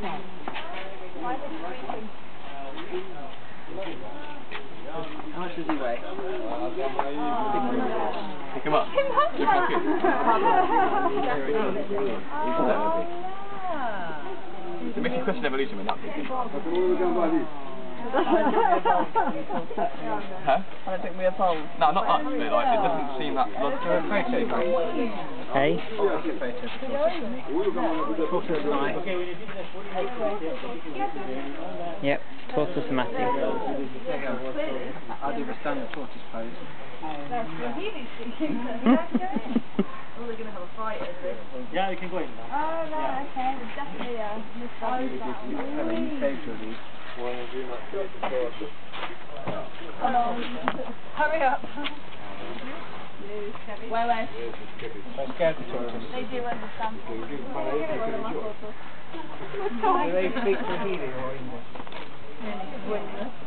How much does he weigh? Pick him up. It makes you question evolution when that's thinking. Huh? I think we are told. No, not us, but like, it doesn't seem that logical. Hey? Tortoise line. Yep, tortoise Matthew. I'll do the standard tortoise pose. That's what he needs thinking. Oh, they're going to have a fight over this. Yeah, you can go in now. Oh, right, okay. Definitely, hurry up. Where? I'm scared of tortoise. They do understand. Do they speak Swahili or English?